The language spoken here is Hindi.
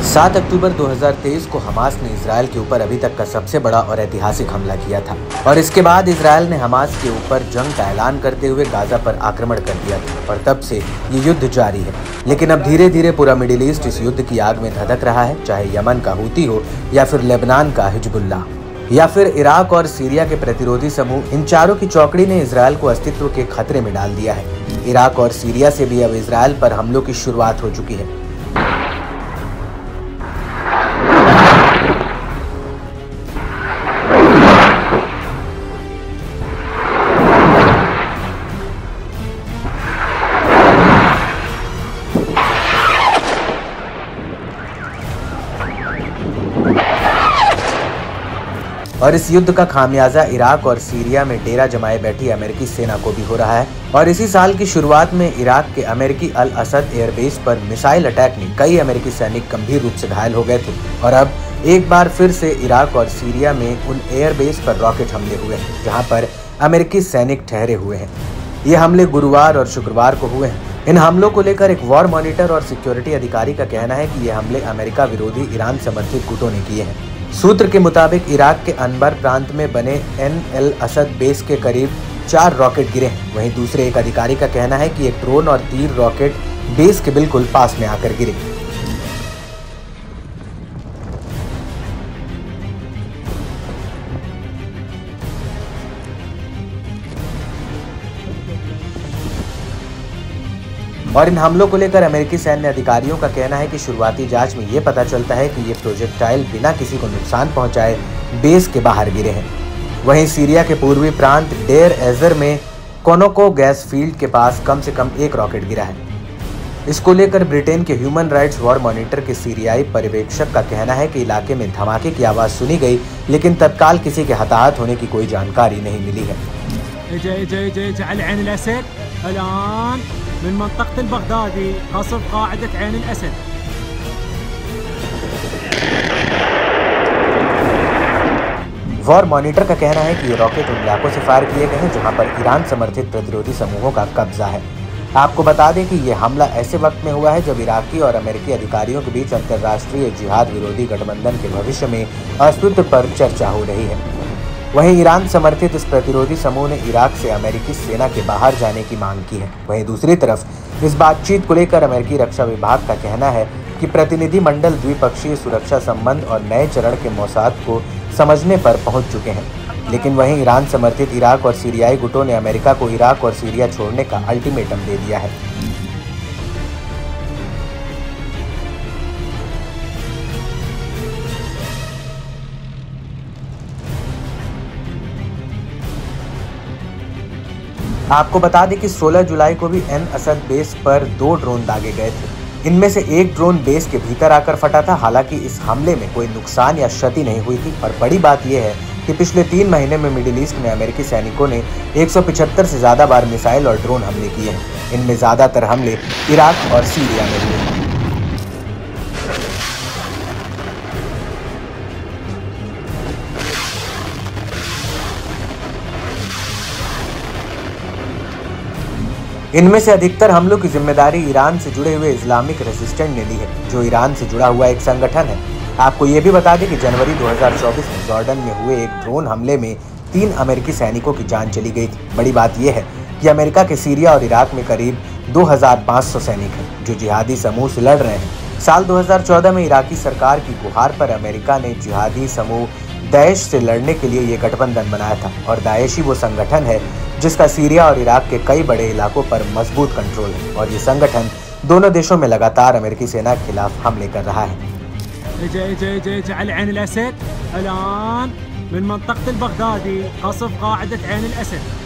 7 अक्टूबर 2023 को हमास ने इजरायल के ऊपर अभी तक का सबसे बड़ा और ऐतिहासिक हमला किया था और इसके बाद इजरायल ने हमास के ऊपर जंग का ऐलान करते हुए गाजा पर आक्रमण कर दिया था और तब से ये युद्ध जारी है। लेकिन अब धीरे धीरे पूरा मिडिल ईस्ट इस युद्ध की आग में धधक रहा है, चाहे यमन का हूती हो या फिर लेबनान का हिजबुल्लाह या फिर इराक और सीरिया के प्रतिरोधी समूह। इन चारों की चौकड़ी ने इजरायल को अस्तित्व के खतरे में डाल दिया है। इराक और सीरिया से भी अब इजरायल पर हमलों की शुरुआत हो चुकी है। और इस युद्ध का खामियाजा इराक और सीरिया में डेरा जमाए बैठी अमेरिकी सेना को भी हो रहा है। और इसी साल की शुरुआत में इराक के अमेरिकी अल असद एयरबेस पर मिसाइल अटैक में कई अमेरिकी सैनिक गंभीर रूप से घायल हो गए थे और अब एक बार फिर से इराक और सीरिया में उन एयरबेस पर रॉकेट हमले हुए हैं जहां पर अमेरिकी सैनिक ठहरे हुए हैं। ये हमले गुरुवार और शुक्रवार को हुए हैं। इन हमलों को लेकर एक वॉर मॉनिटर और सिक्योरिटी अधिकारी का कहना है कि ये हमले अमेरिका विरोधी ईरान समर्थित गुटों ने किए हैं। सूत्र के मुताबिक इराक के अनबर प्रांत में बने एन असद बेस के करीब 4 रॉकेट गिरे हैं। वहीं दूसरे एक अधिकारी का कहना है कि एक ड्रोन और 3 रॉकेट बेस के बिल्कुल पास में आकर गिरे। और इन हमलों को लेकर अमेरिकी सैन्य अधिकारियों का कहना है कि शुरुआती जांच में ये पता चलता है कि ये प्रोजेक्टाइल बिना किसी को नुकसान पहुंचाए बेस के बाहर गिरे हैं। वहीं सीरिया के पूर्वी प्रांत डेर एजर में कोनोको गैस फील्ड के पास कम से कम 1 रॉकेट गिरा है। इसको लेकर ब्रिटेन के ह्यूमन राइट्स वॉर मॉनिटर के सीरियाई पर्यवेक्षक का कहना है कि इलाके में धमाके की आवाज़ सुनी गई, लेकिन तत्काल किसी के हताहत होने की कोई जानकारी नहीं मिली है। من منطقة البغدادي قصف قاعدة عين الأسد। वॉर मॉनिटर का कहना है कि ये रॉकेट उन इलाकों से फायर किए गए हैं जहां पर ईरान समर्थित प्रतिरोधी समूहों का कब्जा है। आपको बता दें कि ये हमला ऐसे वक्त में हुआ है जब इराकी और अमेरिकी अधिकारियों के बीच अंतर्राष्ट्रीय जिहाद विरोधी गठबंधन के भविष्य में अस्तित्व पर चर्चा हो रही है। वहीं ईरान समर्थित इस प्रतिरोधी समूह ने इराक से अमेरिकी सेना के बाहर जाने की मांग की है। वहीं दूसरी तरफ इस बातचीत को लेकर अमेरिकी रक्षा विभाग का कहना है कि प्रतिनिधि मंडल द्विपक्षीय सुरक्षा संबंध और नए चरण के मौसाद को समझने पर पहुंच चुके हैं। लेकिन वहीं ईरान समर्थित इराक और सीरियाई गुटों ने अमेरिका को इराक और सीरिया छोड़ने का अल्टीमेटम दे दिया है। आपको बता दें कि 16 जुलाई को भी एन असद बेस पर 2 ड्रोन दागे गए थे। इनमें से एक ड्रोन बेस के भीतर आकर फटा था। हालांकि इस हमले में कोई नुकसान या क्षति नहीं हुई थी। और बड़ी बात यह है कि पिछले 3 महीने में मिडिल ईस्ट में अमेरिकी सैनिकों ने 175 से ज़्यादा बार मिसाइल और ड्रोन हमले किए हैं। इनमें ज़्यादातर हमले इराक और सीरिया में हुए हैं। इनमें से अधिकतर हमलों की जिम्मेदारी ईरान से जुड़े हुए इस्लामिक रेजिस्टेंट ने ली है, जो ईरान से जुड़ा हुआ एक संगठन है। आपको ये भी बता दें कि जनवरी 2024 में जॉर्डन में हुए एक ड्रोन हमले में 3 अमेरिकी सैनिकों की जान चली गई थी। बड़ी बात यह है कि अमेरिका के सीरिया और इराक में करीब 2500 सैनिक हैं जो जिहादी समूह से लड़ रहे हैं। साल 2014 में इराकी सरकार की गुहार पर अमेरिका ने जिहादी समूह दाइश से लड़ने के लिए ये गठबंधन बनाया था और दाइश ही वो संगठन है जिसका सीरिया और इराक के कई बड़े इलाकों पर मजबूत कंट्रोल है। और ये संगठन दोनों देशों में लगातार अमेरिकी सेना के खिलाफ हमले कर रहा है। على عين الأسد الآن من منطقة البغدادي قصف قاعدة عين الأسد।